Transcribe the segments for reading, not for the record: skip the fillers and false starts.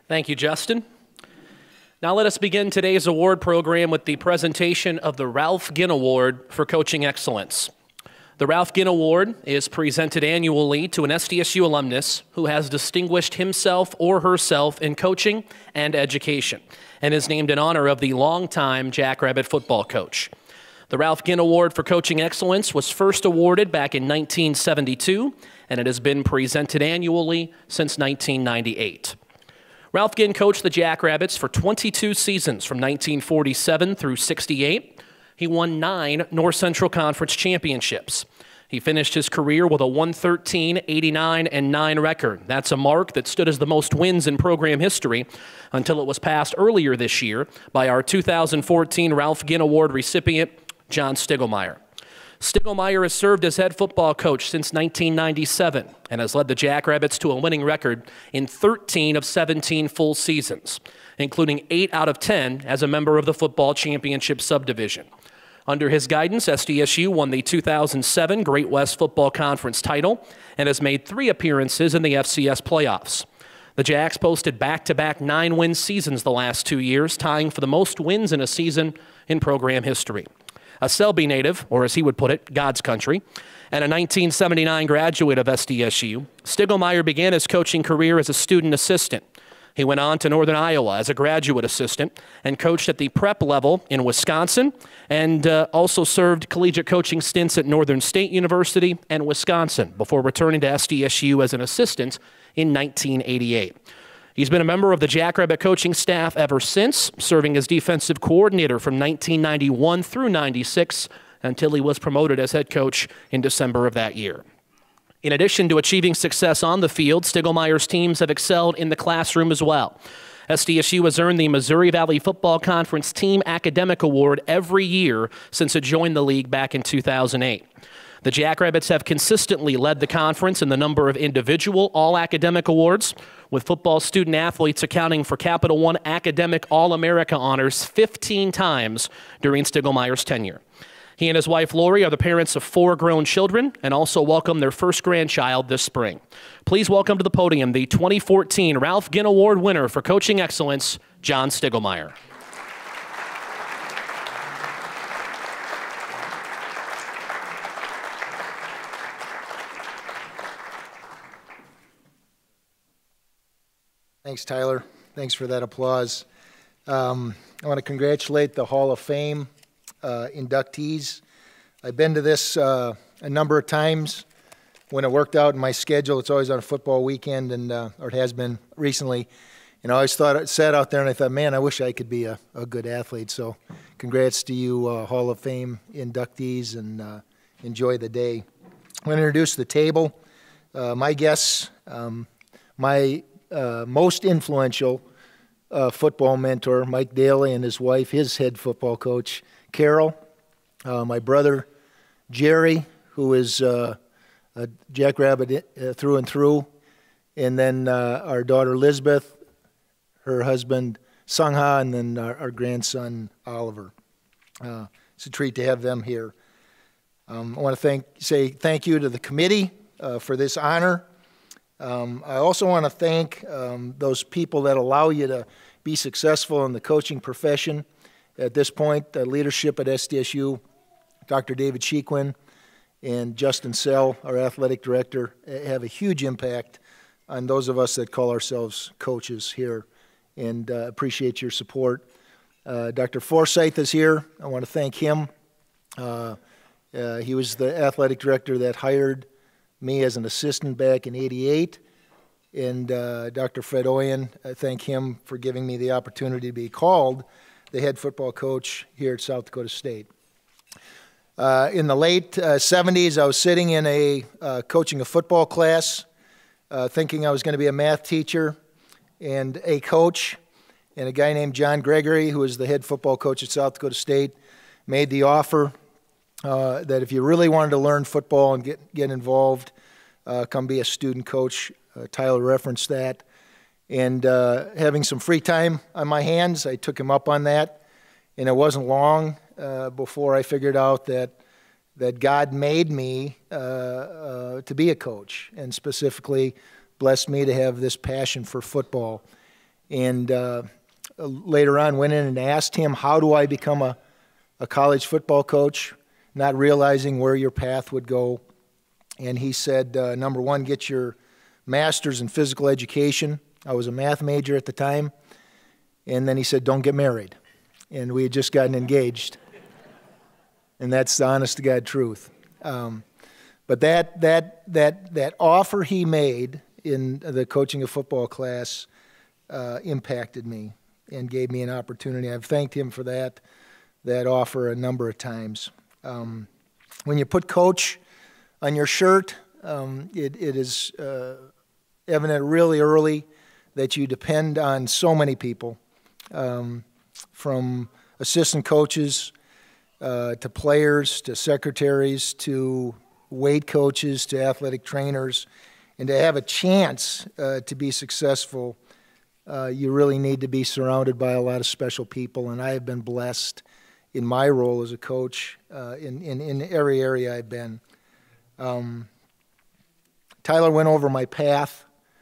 Thank you, Justin. Now let us begin today's award program with the presentation of the Ralph Ginn Award for Coaching Excellence. The Ralph Ginn Award is presented annually to an SDSU alumnus who has distinguished himself or herself in coaching and education, and is named in honor of the longtime Jackrabbit football coach. The Ralph Ginn Award for Coaching Excellence was first awarded back in 1972, and it has been presented annually since 1998. Ralph Ginn coached the Jackrabbits for 22 seasons from 1947 through 68. He won 9 North Central Conference championships. He finished his career with a 113, 89, and 9 record. That's a mark that stood as the most wins in program history until it was passed earlier this year by our 2014 Ralph Ginn Award recipient, John Stiegelmeier. Stiegelmeier has served as head football coach since 1997 and has led the Jackrabbits to a winning record in 13 of 17 full seasons, including 8 out of 10 as a member of the football championship subdivision. Under his guidance, SDSU won the 2007 Great West Football Conference title and has made 3 appearances in the FCS playoffs. The Jacks posted back-to-back 9-win seasons the last 2 years, tying for the most wins in a season in program history. A Selby native, or as he would put it, God's country, and a 1979 graduate of SDSU, Stiegelmeier began his coaching career as a student assistant. He went on to Northern Iowa as a graduate assistant and coached at the prep level in Wisconsin, and also served collegiate coaching stints at Northern State University and Wisconsin before returning to SDSU as an assistant in 1988. He's been a member of the Jackrabbit coaching staff ever since, serving as defensive coordinator from 1991 through 96 until he was promoted as head coach in December of that year. In addition to achieving success on the field, Stiegelmeier's teams have excelled in the classroom as well. SDSU has earned the Missouri Valley Football Conference Team Academic Award every year since it joined the league back in 2008. The Jackrabbits have consistently led the conference in the number of individual all-academic awards, with football student athletes accounting for Capital One academic All-America honors 15 times during Stiegelmeier's tenure. He and his wife, Lori, are the parents of 4 grown children and also welcome their first grandchild this spring. Please welcome to the podium the 2014 Ralph Ginn Award winner for Coaching Excellence, John Stiegelmeier. Thanks, Tyler. Thanks for that applause. I want to congratulate the Hall of Fame inductees. I've been to this a number of times. When it worked out in my schedule, it's always on a football weekend, and or it has been recently. And I always sat out there and I thought, man, I wish I could be a good athlete. So congrats to you, Hall of Fame inductees, and enjoy the day. I'm going to introduce the table. My guests, my most influential football mentor, Mike Daly, and his wife, his head football coach, Carol. My brother, Jerry, who is a Jackrabbit through and through. And then our daughter, Elizabeth, her husband, Sungha, and then our grandson, Oliver. It's a treat to have them here. I want to say thank you to the committee for this honor. I also want to thank those people that allow you to be successful in the coaching profession. At this point, the leadership at SDSU, Dr. David Shequin and Justin Sell, our athletic director, have a huge impact on those of us that call ourselves coaches here, and appreciate your support. Dr. Forsyth is here. I want to thank him. He was the athletic director that hired me as an assistant back in '88, and Dr. Fred Oyen, I thank him for giving me the opportunity to be called the head football coach here at South Dakota State. In the late 70s, I was sitting in a coaching a football class, thinking I was going to be a math teacher and a coach, and a guy named John Gregory, who was the head football coach at South Dakota State, made the offer that if you really wanted to learn football and get involved, come be a student coach. Tyler referenced that. And having some free time on my hands, I took him up on that. And it wasn't long before I figured out that God made me to be a coach, and specifically blessed me to have this passion for football. And later on went in and asked him, how do I become a college football coach, not realizing where your path would go. And he said, number one, get your master's in physical education. I was a math major at the time. And then he said, don't get married. And we had just gotten engaged. And that's the honest to God truth. But that offer he made in the coaching a football class impacted me and gave me an opportunity. I've thanked him for that offer a number of times. When you put coach on your shirt, it is evident really early that you depend on so many people, from assistant coaches to players to secretaries to weight coaches to athletic trainers. And to have a chance to be successful, you really need to be surrounded by a lot of special people. And I have been blessed in my role as a coach in every area I've been. Tyler went over my path.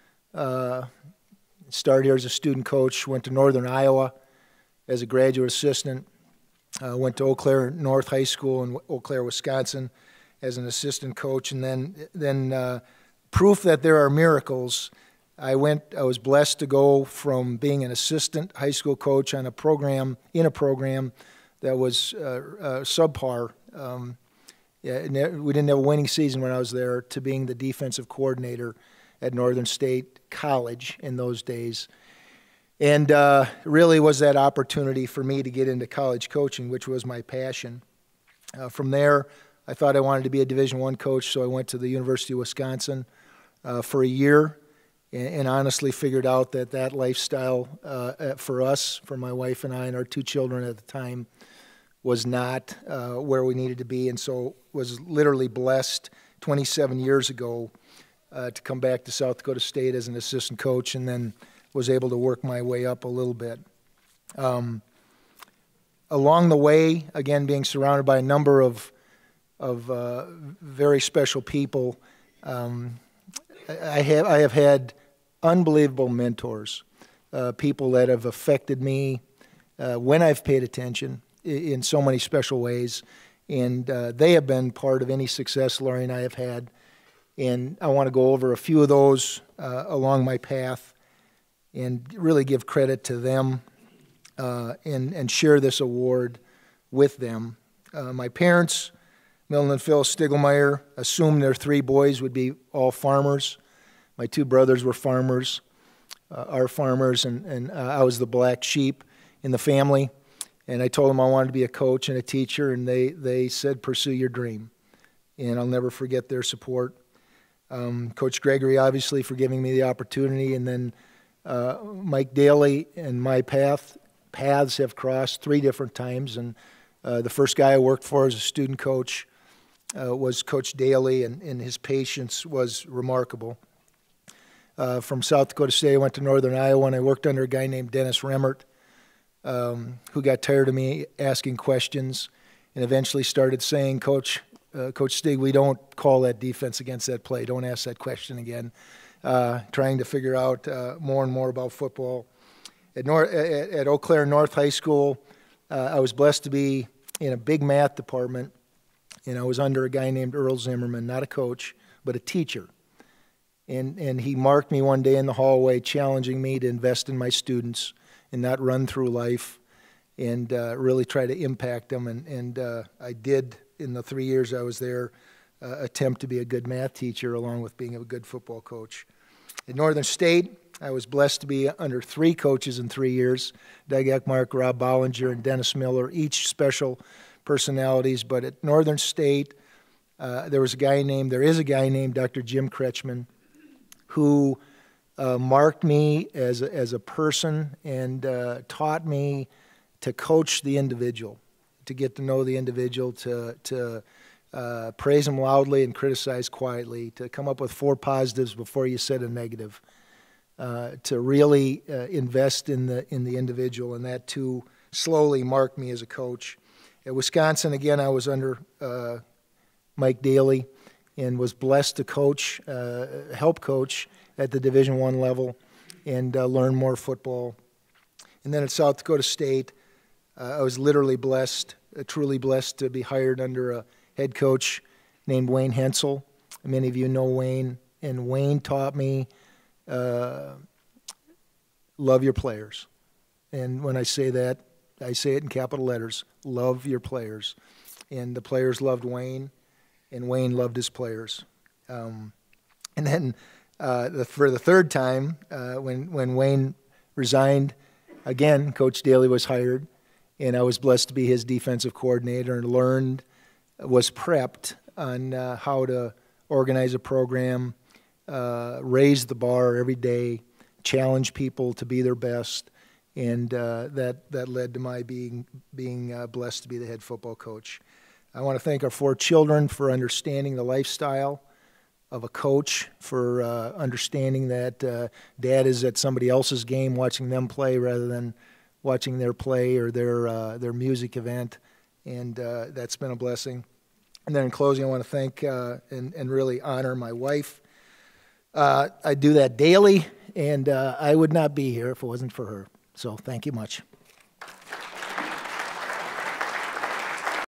Started here as a student coach, went to Northern Iowa as a graduate assistant, went to Eau Claire North High School in Eau Claire, Wisconsin as an assistant coach, and then proof that there are miracles. I was blessed to go from being an assistant high school coach on a program that was subpar. We didn't have a winning season when I was there, to being the defensive coordinator at Northern State College in those days. And really was that opportunity for me to get into college coaching, which was my passion. From there, I thought I wanted to be a Division I coach, so I went to the University of Wisconsin for a year, and honestly figured out that lifestyle for us, for my wife and I and our two children at the time, was not where we needed to be, and so was literally blessed 27 years ago to come back to South Dakota State as an assistant coach, and then was able to work my way up a little bit. Along the way, again, being surrounded by a number of very special people, I have had unbelievable mentors, people that have affected me when I've paid attention in so many special ways, and they have been part of any success Laurie and I have had. And I want to go over a few of those along my path and really give credit to them and share this award with them. My parents, Milton and Phil Stiglmeyer, assumed their three boys would be all farmers. My two brothers were farmers, are farmers, and I was the black sheep in the family. And I told them I wanted to be a coach and a teacher, and they said, pursue your dream. And I'll never forget their support. Coach Gregory, obviously, for giving me the opportunity, and then Mike Daly and my paths have crossed 3 different times, and the first guy I worked for as a student coach was Coach Daly, and his patience was remarkable. From South Dakota State, I went to Northern Iowa, and I worked under a guy named Dennis Remmert, who got tired of me asking questions and eventually started saying, Coach Stig, we don't call that defense against that play. Don't ask that question again. Trying to figure out more and more about football. At Eau Claire North High School, I was blessed to be in a big math department, and I was under a guy named Earl Zimmerman, not a coach, but a teacher. And he marked me one day in the hallway, challenging me to invest in my students and not run through life, and really try to impact them. And I did, in the 3 years I was there, attempt to be a good math teacher along with being a good football coach. At Northern State, I was blessed to be under 3 coaches in 3 years, Doug Eckmark, Rob Bollinger, and Dennis Miller, each special personalities. But at Northern State, there is a guy named Dr. Jim Kretschmann, who marked me as a person and taught me to coach the individual, to get to know the individual, to praise him loudly and criticize quietly, to come up with 4 positives before you said a negative, to really invest in the individual, and that too slowly marked me as a coach. At Wisconsin, again, I was under Mike Daly and was blessed to coach, help coach at the Division I level, and learn more football. And then at South Dakota State, I was literally blessed, truly blessed to be hired under a head coach named Wayne Hensel. Many of you know Wayne, and Wayne taught me love your players. And when I say that, I say it in capital letters, love your players. And the players loved Wayne, and Wayne loved his players. And then for the third time, when Wayne resigned, again, Coach Daly was hired, and I was blessed to be his defensive coordinator and was prepped on how to organize a program, raise the bar every day, challenge people to be their best, and that led to my being blessed to be the head football coach. I want to thank our 4 children for understanding the lifestyle of a coach, for understanding that dad is at somebody else's game watching them play rather than watching their play or their music event, and that's been a blessing. And then in closing, I want to thank and really honor my wife. I do that daily, and I would not be here if it wasn't for her. So thank you much.